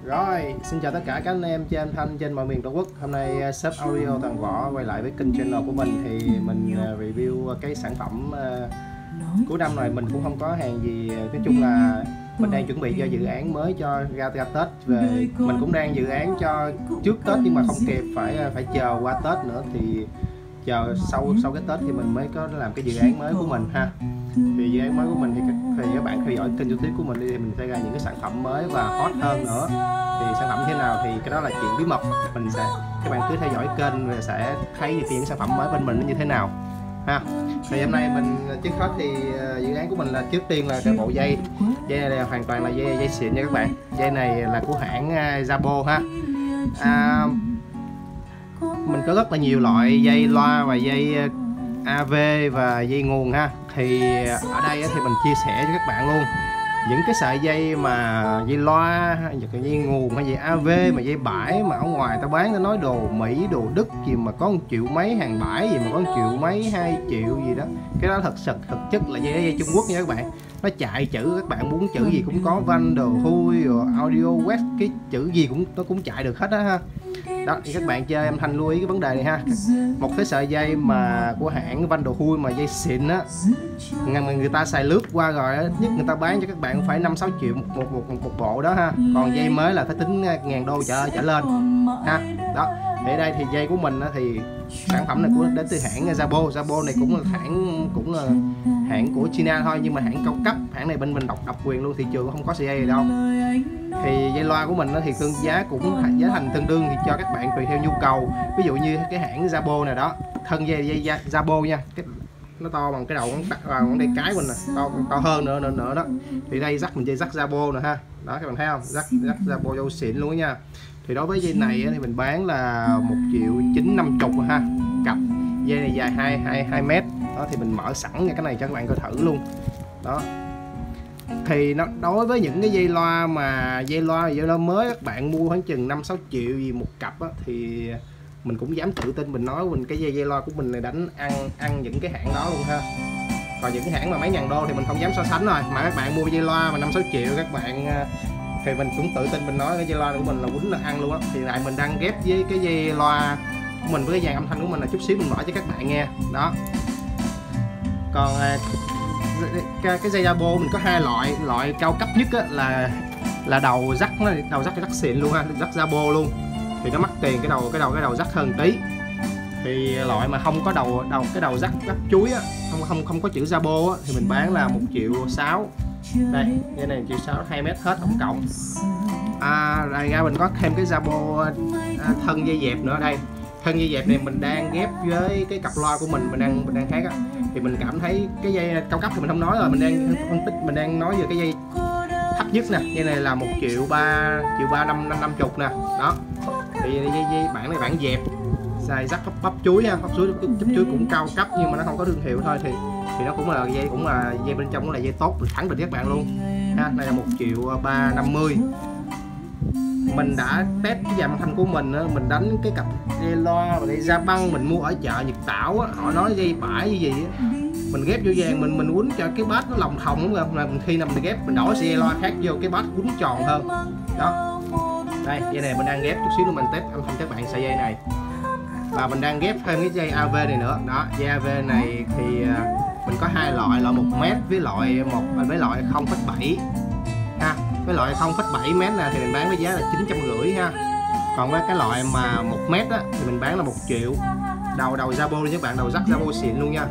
Rồi, xin chào tất cả các anh em trên âm thanh trên mọi miền Tổ quốc. Hôm nay shop audio Toàn Võ quay lại với kênh channel của mình thì mình review cái sản phẩm cuối năm này. Mình cũng không có hàng gì, nói chung là mình đang chuẩn bị cho dự án mới cho ra Tết về. Mình cũng đang dự án cho trước Tết nhưng mà không kịp, phải chờ qua Tết nữa, thì chờ sau cái Tết thì mình mới có làm cái dự án mới của mình ha. Thì dự án mới của mình thì các bạn theo dõi kênh YouTube của mình đi thì mình sẽ ra những cái sản phẩm mới và hot hơn nữa. Thì sản phẩm như thế nào thì cái đó là chuyện bí mật, các bạn cứ theo dõi kênh và sẽ thấy những sản phẩm mới bên mình nó như thế nào ha. Thì hôm nay mình trước hết thì dự án của mình là trước tiên là cái bộ dây này là hoàn toàn là dây xịn nha các bạn. Dây này là của hãng Jabô ha. Mình có rất là nhiều loại dây loa và dây AV và dây nguồn ha. Thì ở đây thì mình chia sẻ cho các bạn luôn những cái sợi dây mà dây loa, dây nguồn hay dây AV mà dây bãi mà ở ngoài ta bán, ta nói đồ Mỹ, đồ Đức gì mà có 1 triệu mấy, hàng bãi gì mà có 1 triệu mấy, 2 triệu gì đó. Cái đó thực chất là dây Trung Quốc nha các bạn. Nó chạy chữ, các bạn muốn chữ gì cũng có, Vanderhui rồi Audio West, cái chữ gì nó cũng chạy được hết đó ha. Đó thì các bạn chơi âm thanh lưu ý cái vấn đề này ha. Một cái sợi dây mà của hãng Vanderhui mà dây xịn á, người ta xài lướt qua rồi á, nhất người ta bán cho các bạn phải 5-6 triệu một bộ đó ha. Còn dây mới là phải tính ngàn đô trở lên ha. Đó thì ở đây thì dây của mình á, thì sản phẩm này đến từ hãng Jabô này cũng là hãng của China thôi, nhưng mà hãng cao cấp. Hãng này bên mình độc quyền luôn, thị trường không có sợi dây gì đâu. Thì dây loa của mình thì giá thành tương đương thì cho các bạn tùy theo nhu cầu. Ví dụ như cái hãng Jabô này đó, thân dây Jabô nha, nó to bằng cái đầu ngón tay cái mình nè, to hơn nữa đó. Thì đây mình dây rắc Jabô nè ha. Đó các bạn thấy không, rắc Jabô dâu xịn luôn nha. Thì đối với dây này thì mình bán là 1.950.000 ha, cặp. Dây này dài 2 mét. Đó thì mình mở sẵn cái này cho các bạn coi thử luôn. Đó. Thì nó đối với những cái dây loa mới các bạn mua khoảng chừng 5-6 triệu gì một cặp á, thì mình cũng dám tự tin mình nói cái dây loa của mình này đánh ăn những cái hãng đó luôn ha. Còn những cái hãng mà mấy ngàn đô thì mình không dám so sánh rồi. Mà các bạn mua dây loa mà 5-6 triệu các bạn thì mình cũng tự tin mình nói cái dây loa của mình là quýnh là ăn luôn á. Thì lại mình đang ghép với cái dây loa của mình với cái dàn âm thanh của mình là chút xíu mình mở cho các bạn nghe đó. Còn cái dây Jabô mình có 2 loại cao cấp nhất á, là đầu rắc xịn luôn ha, rắc Jabô luôn. Thì nó mắc tiền cái đầu rắc hơn tí. Thì loại mà không có cái đầu rắc chuối á, không có chữ Jabô á, thì mình bán là 1.600.000. Đây, cái này 1.600.000, 2 mét hết tổng cộng. Đây ra mình có thêm cái Jabô thân dây dẹp nữa đây. Thân dây dẹp này mình đang ghép với cái cặp loa của mình đang khác á. Thì mình cảm thấy cái dây cao cấp thì mình không nói rồi, mình đang phân tích, mình đang nói về cái dây thấp nhất nè. Dây này là 1.350.000 nè. Đó. Thì dây bản này bản dẹp xài rắc bắp chuối ha, bắp chuối cũng cao cấp nhưng mà nó không có thương hiệu thôi. Thì nó cũng là dây bên trong cũng là dây tốt, mình khẳng định các bạn luôn ha. Đây là 1.350.000. Mình đã test cái dàn âm thanh của mình á, mình đánh cái cặp dây loa và dây da băng mình mua ở chợ Nhật Tảo á, họ nói dây bãi gì á, mình ghép vô dàn mình quýnh cho cái bass nó lòng thòng đúng không? Là khi nào mình ghép mình đổi dây loa khác vô cái bass quýnh tròn hơn. Đó. Đây, dây này mình đang ghép chút xíu nữa mình test âm thanh các bạn sợi dây này. Và mình đang ghép thêm cái dây AV này nữa. Đó, dây AV này thì mình có 2 loại 1 mét với loại 0,7 ha. Cái loại 0,7 mét này thì mình bán với giá là 950 ha. Còn với cái loại mà 1 mét á thì mình bán là 1 triệu. Đầu Jabô luôn các bạn, đầu rắc Jabô xịn luôn nha.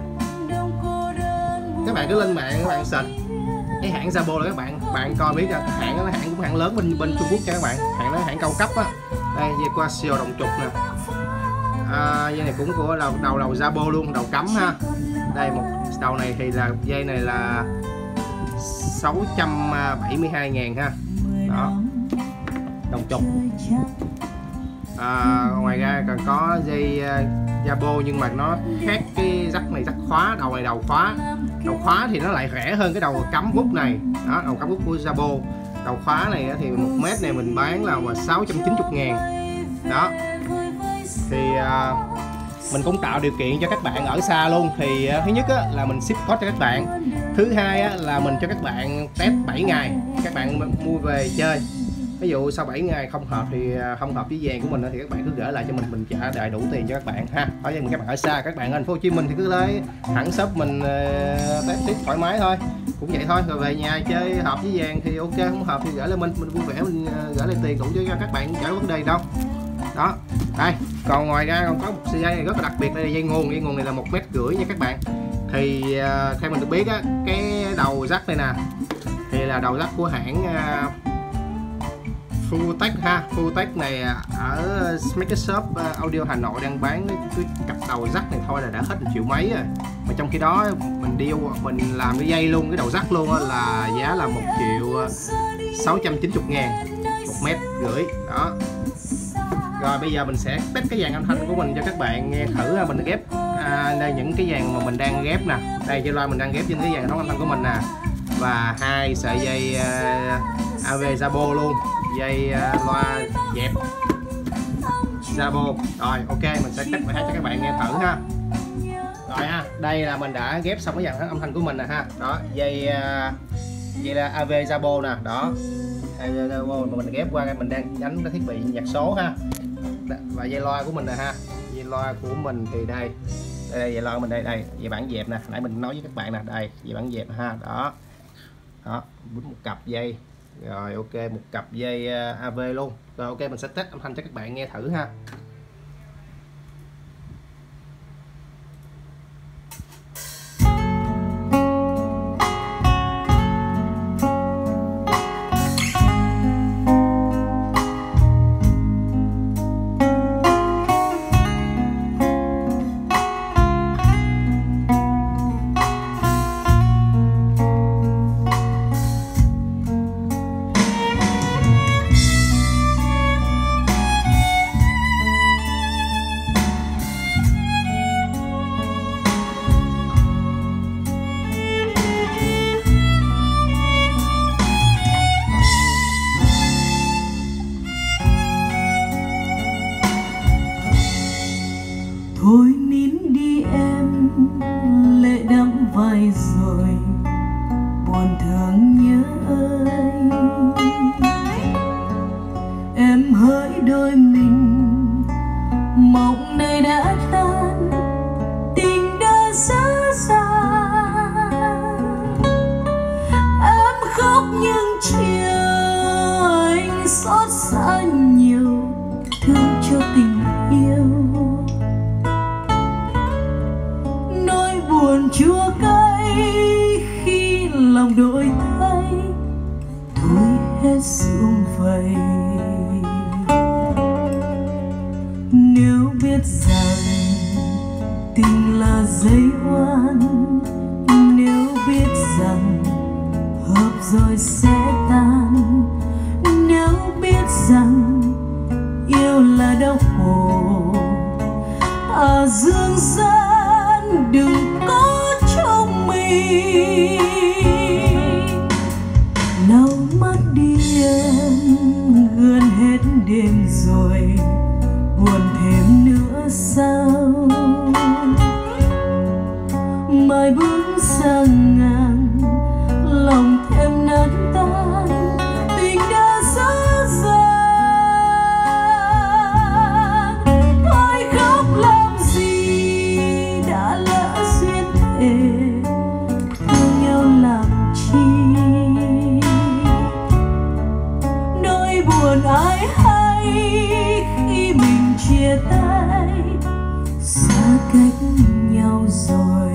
Các bạn cứ lên mạng các bạn search cái hãng Jabô là các bạn coi biết ra, hãng cũng hãng lớn bên Trung Quốc nha các bạn. Hãng đó hãng cao cấp á. Đây dây Casio đồng trục nè. Dây này cũng của đầu Jabô luôn, đầu cắm ha. Đây một đầu này thì là dây này là 672.000 ha. Đó. Đồng trục. Ngoài ra còn có dây Jabô nhưng mà nó khác, cái rắc này rắc khóa, đầu này đầu khóa thì nó lại rẻ hơn cái đầu cắm bút này. Đó, đầu cắm bút của Jabô. Đầu khóa này thì 1 mét này mình bán là 690.000. Đó. Thì mình cũng tạo điều kiện cho các bạn ở xa luôn. Thì thứ nhất á, là mình ship code cho các bạn. Thứ hai á, là mình cho các bạn test 7 ngày. Các bạn mua về chơi ví dụ sau 7 ngày không hợp thì không hợp với vàng của mình thì các bạn cứ gửi lại cho mình trả đầy đủ tiền cho các bạn ha. Ở nhưng các bạn ở xa, các bạn ở thành phố Hồ Chí Minh thì cứ lấy thẳng shop mình test tiếp thoải mái thôi, cũng vậy thôi. Rồi về nhà chơi hợp với vàng thì ok, không hợp thì gửi lại mình vui vẻ mình gửi lại tiền cũng cho các bạn, chả có vấn đề đâu. Đó đây, còn ngoài ra còn có một sợi dây này rất là đặc biệt, đây là dây nguồn này là 1,5 mét nha các bạn. Thì theo mình được biết á, cái đầu rắc này nè thì là đầu rắc của hãng Fulltech ha. Fulltech này ở Smack Shop Audio Hà Nội đang bán cái cặp đầu rắc này thôi là đã hết 1 triệu mấy rồi. Mà trong khi đó mình làm cái dây luôn, cái đầu rắc luôn là giá là 1.690.000, 1,5 mét. Đó. Rồi bây giờ mình sẽ test cái dàn âm thanh của mình cho các bạn nghe thử. Mình ghép đây những cái dàn mà mình đang ghép nè. Đây dây loa mình đang ghép trên cái dàn âm thanh của mình nè. Và 2 sợi dây AV Jabo luôn, dây loa dẹp Jabo. Rồi ok, mình sẽ test bài hát cho các bạn nghe thử ha. Rồi ha, đây là mình đã ghép xong cái dàn âm thanh của mình nè ha. Đó, dây là AV Jabo nè, đó. Mà mình ghép qua mình đang đánh cái thiết bị nhạc số ha. Và dây loa của mình nè ha. Dây loa của mình thì đây dây loa của mình đây, dây bản dẹp nè, nãy mình nói với các bạn nè, đây dây bản dẹp ha. Đó, một cặp dây. Rồi ok, một cặp dây AV luôn. Rồi ok, mình sẽ test âm thanh cho các bạn nghe thử ha. Thôi nín đi em, lệ đẫm vai rồi, buồn thương nhớ ơi. Em hỡi đôi mình, mộng này đã tan, tình đã xa xa. Em khóc nhưng chiều anh xót xa nhiều, thương cho tình yêu. Buồn chua cay khi lòng đổi thay, thôi hết sum vầy. Nếu biết rằng tình là dây oan, nếu biết rằng hợp rồi sẽ tan, nếu biết rằng yêu là đau khổ dương gian đừng có trong mình. Lau mắt đi em, gần hết đêm rồi, buồn thêm nữa sao? Mai bước sang ngàn, lòng thêm nát tan, tình đã xa rời. Thôi khóc làm gì, đã lỡ duyên thề, thương nhau làm chi? Nỗi buồn ai hay khi mình chia tay, xa cách nhau rồi.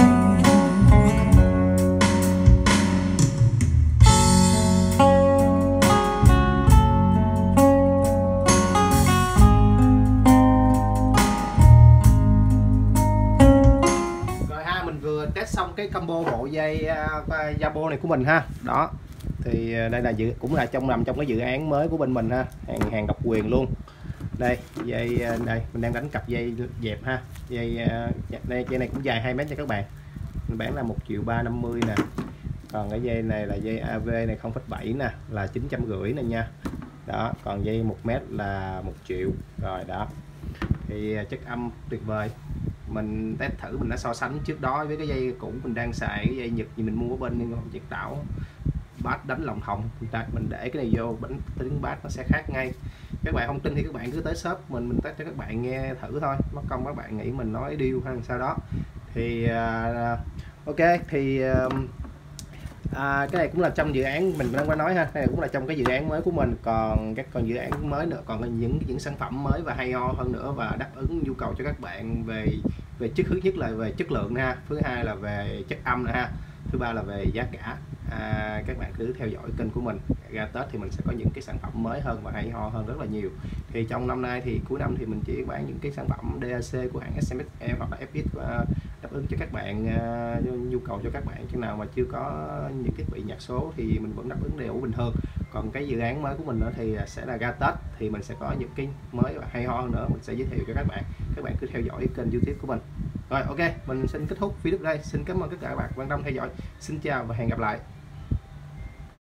Test xong cái combo bộ dây Jabo này của mình ha. Đó thì đây là cũng là nằm trong cái dự án mới của bên mình ha, hàng độc quyền luôn. Đây dây, đây mình đang đánh cặp dây dẹp ha. Dây này cũng dài 2 mét nha các bạn, mình bán là 1.350.000 nè. Còn cái dây này là dây AV này 0,7 nè, là 950 nè nha. Đó, còn dây 1 mét là 1 triệu rồi. Đó thì chất âm tuyệt vời. Mình test thử, mình đã so sánh trước đó với cái dây cũ mình đang xài, cái dây Nhật gì mình mua ở bên Nhật Đảo, bass đánh lòng thòng. Mình để cái này vô tiếng bass nó sẽ khác ngay. Các bạn không tin thì các bạn cứ tới shop mình test cho các bạn nghe thử thôi, mất công các bạn nghĩ mình nói điêu hay sao đó. Thì ok, thì cái này cũng là trong dự án mình đang có nói ha, đây cũng là trong cái dự án mới của mình. Còn các dự án mới nữa, còn những sản phẩm mới và hay ho hơn nữa, và đáp ứng nhu cầu cho các bạn về thứ nhất là về chất lượng ha, thứ hai là về chất âm ha, thứ ba là về giá cả. Các bạn cứ theo dõi kênh của mình, ra Tết thì mình sẽ có những cái sản phẩm mới hơn và hay ho hơn rất là nhiều. Thì trong năm nay thì cuối năm thì mình chỉ bán những cái sản phẩm DAC của hãng SMSE hoặc là FX đáp ứng cho các bạn, nhu cầu cho các bạn. Chứ nào mà chưa có những thiết bị nhạc số thì mình vẫn đáp ứng đầy đủ bình thường. Còn cái dự án mới của mình nữa thì sẽ là ra Tết thì mình sẽ có những cái mới và hay ho hơn nữa, mình sẽ giới thiệu cho các bạn. Các bạn cứ theo dõi kênh YouTube của mình. Rồi ok, mình xin kết thúc video đây. Xin cảm ơn tất cả các bạn quan tâm theo dõi. Xin chào và hẹn gặp lại.